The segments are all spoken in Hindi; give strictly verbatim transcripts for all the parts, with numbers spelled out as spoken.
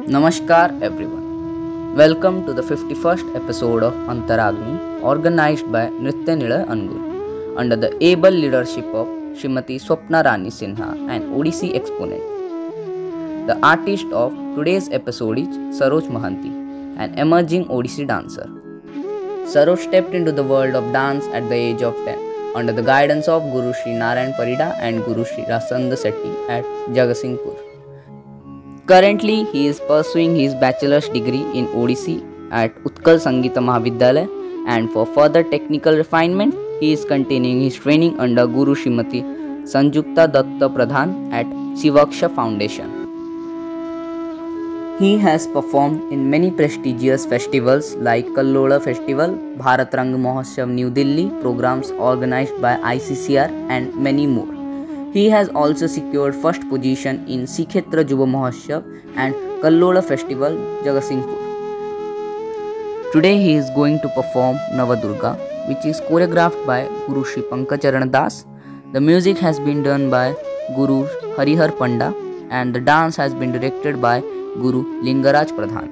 Namaskar everyone. Welcome to the fifty-first episode of Antaragni organized by Nritya Nilay Angur under the able leadership of Srimati Swapna Rani Sinha, an Odissi exponent. The artist of today's episode is Saroj Mohanty, an emerging Odissi dancer. Saroj stepped into the world of dance at the age of ten under the guidance of Guru Sri Narayan Parida and Guru Sri Rasanda Sethi at Jagatsinghpur. Currently, he is pursuing his bachelor's degree in Odissi at Utkal Sangeeta Mahavidyalaya, and for further technical refinement, he is continuing his training under Guru Srimati Sanjukta Datta Pradhan at Shivaksha Foundation. He has performed in many prestigious festivals like Kallola Festival, Bharat Rang Mahotsav New Delhi, programs organized by I C C R, and many more. He has also secured first position in Srikshetra Yuva Mahotsav and Kallola Festival, Jagatsinghpur. Today he is going to perform Navadurga, which is choreographed by Guru Sri Pankacharan Das. The music has been done by Guru Harihar Panda and the dance has been directed by Guru Lingaraj Pradhan.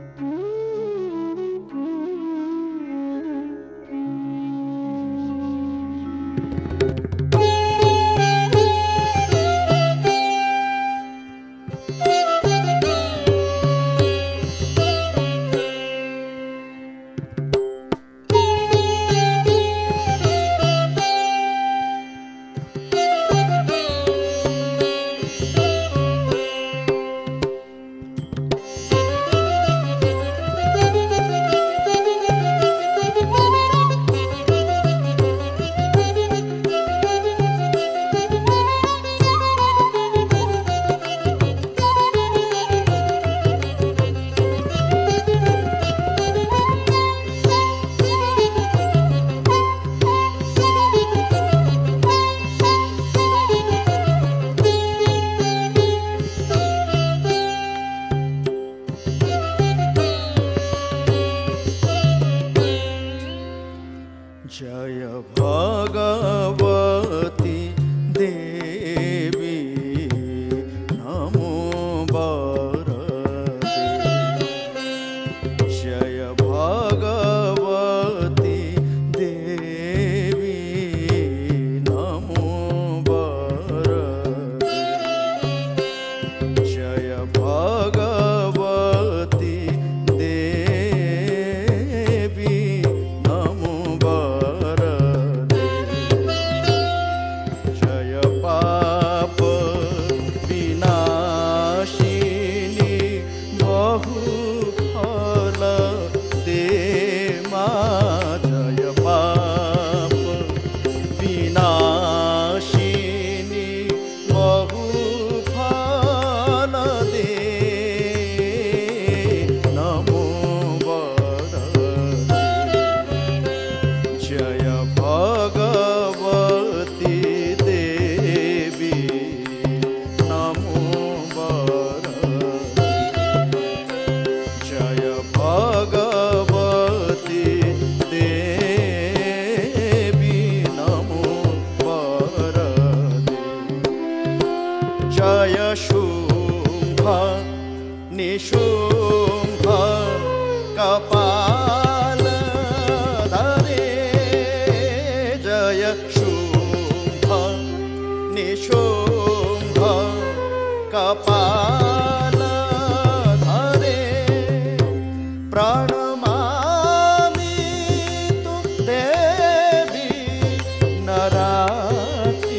जय भगवती देवी नमो वरदे जय भगवती देवी नमो वरदे जय भगवती देवी नमो जय शुंभ निशुंभ कपाल धरे जय शुंभ निशुंभ कपाल धरे प्रणमामि तु देवी नराति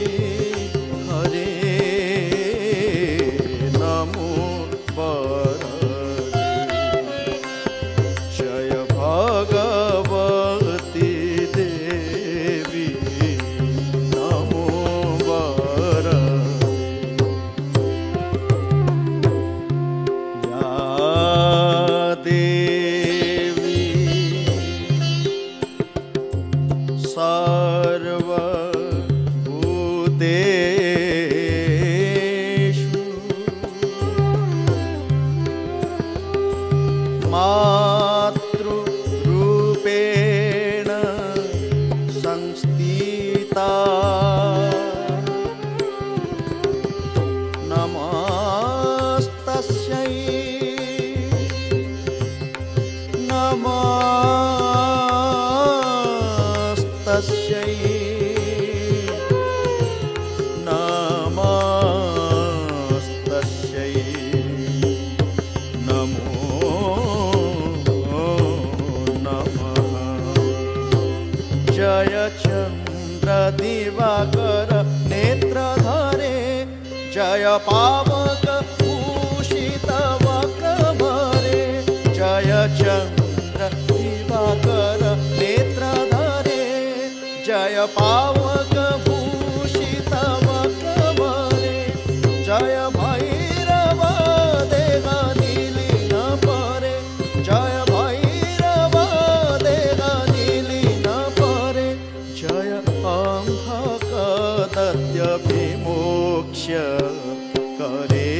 जय पावक भूषित वक्रवरे जय चंद्र दिवाकर नेत्रधरे जय पावक भूषित वक्रवरे जय भैरव देह नीलीन परे जय भैरव देह नीलीन परे जय अंधक दत्य विमोक्ष करे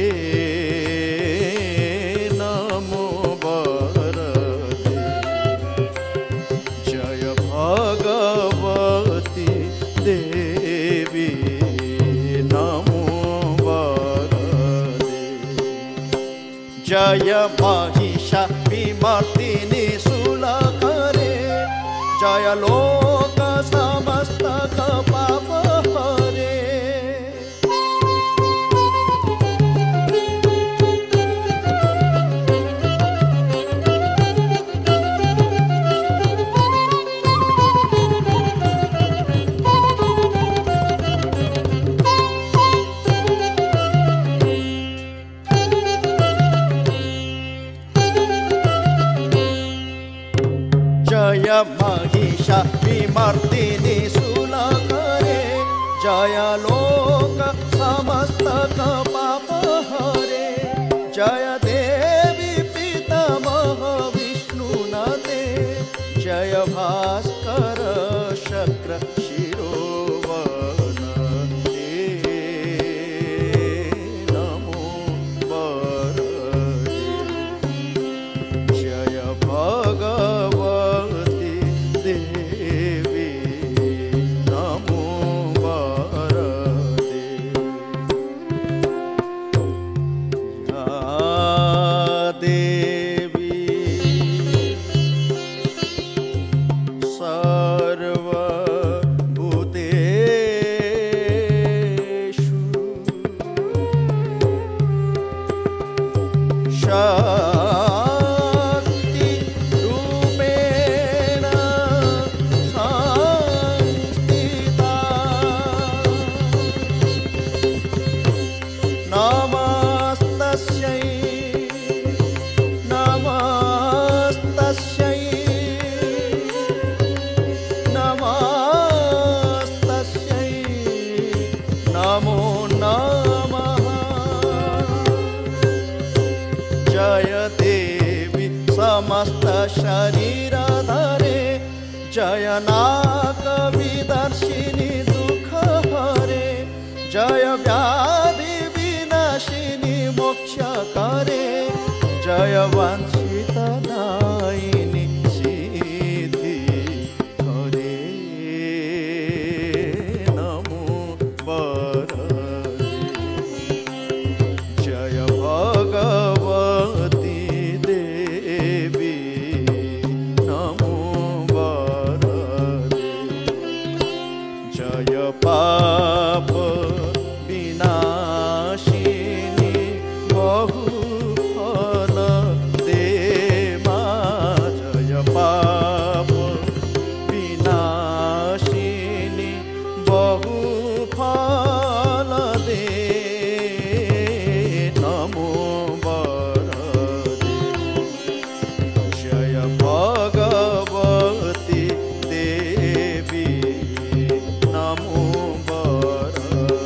नमो वरदे जय भगवती देवी नमो वरदे जय महिषा विमर्दिनी शूलकरे जय लोक समस्त पाप हरे जय महिषा विमर्दिनी शूलकरे जय लोक समस्त पाप हरे जय देवी पितामह विष्णुनते जय भास्कर शक्र शिरोवन नमो वरदे जय भगवती देवी नमो वरदे या देवी सर्वभूतेषु शक्ति रूपेण संस्थिता नमस्तस्यै नमस्तस्यै नमस्तस्यै नमो नमः जय देवी समस्त शरीरधरे जय नाग विदर्शिनी दुख हरे जय व्याधि विनाशिनी मोक्ष करे जय वंशित दायिनी सिद्धि करे नमो वरदे जय भगवती देवी नमो वरदे जय पाप विनाशिनी बहु फल दे मा जय पाप विनाशिनी बहु फल दे नमो वरदे जय भगवती देवी नमो वरदे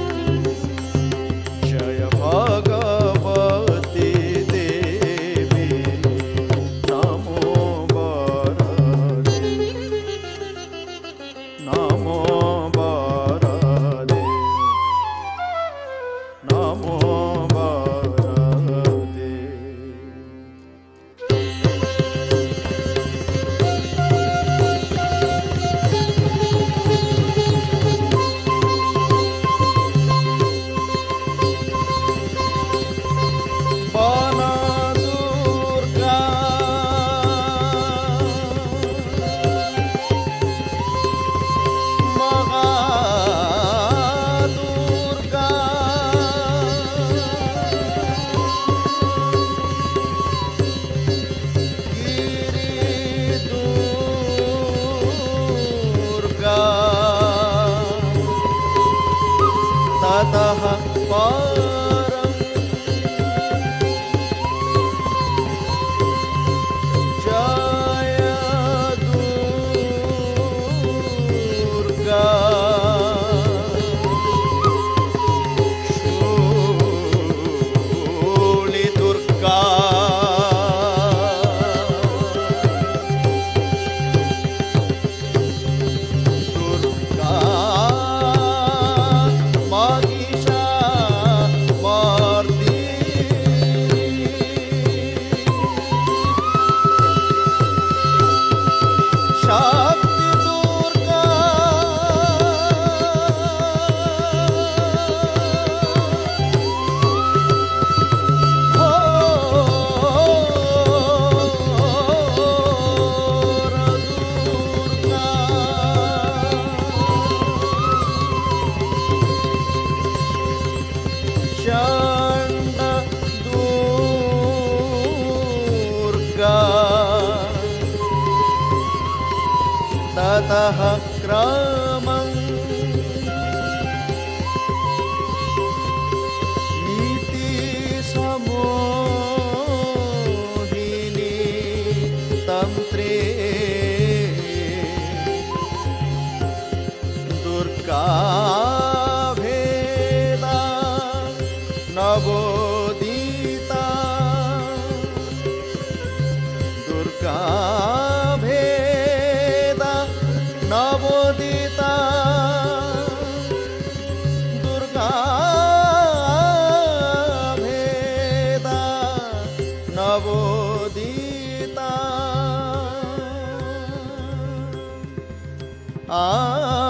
जय भगवती देवी नमो वरदे नमो वरदे नमो वरदे वन दुर्गा महादुर्गा गिरिदुर्गा ततः पारं जय दुर्गा शूली दुर्गा दुर्गा महिषामर्दिनी शक्ति दुर्गा घोर दुर्गा चंड दुर्गा ततः क्रमं नीति समोहिनी तंत्रे दुर्गा भेदा नवोदिता दुर्गा भेदा नवोदिता दुर्गा भेदा नवोदिता आ